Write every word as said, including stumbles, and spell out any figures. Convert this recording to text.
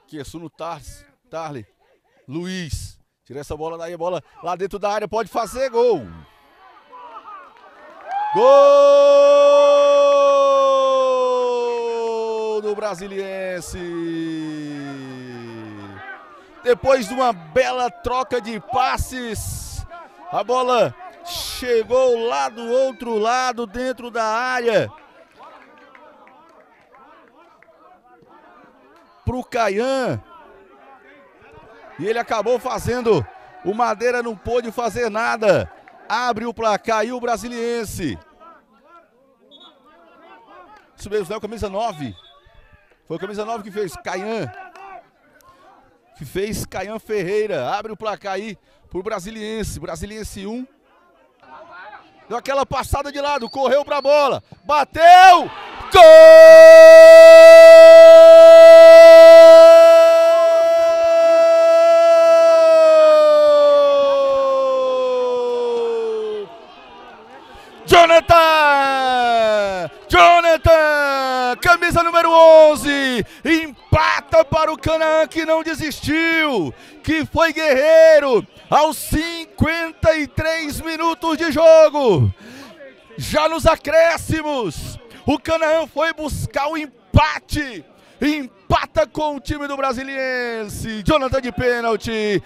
Queço no Tarles, Tarle, Luiz, tira essa bola daí, a bola lá dentro da área, pode fazer gol. Gol do Brasiliense. Depois de uma bela troca de passes, a bola chegou lá do outro lado, dentro da área, para o Caian, e ele acabou fazendo. O Madeira não pôde fazer nada, abre o placar e o Brasiliense. Isso mesmo, né? O camisa nove, foi o camisa nove que fez, Caian, que fez Caian Ferreira, abre o placar aí pro Brasiliense. Brasiliense um, deu aquela passada de lado, correu pra bola, bateu, gol! Jonathan! Jonathan! Camisa número onze, empata para o Canaã, que não desistiu, que foi guerreiro, aos cinquenta e três minutos de jogo. Já nos acréscimos, o Canaã foi buscar o empate, empata com o time do Brasiliense. Jonathan de pênalti,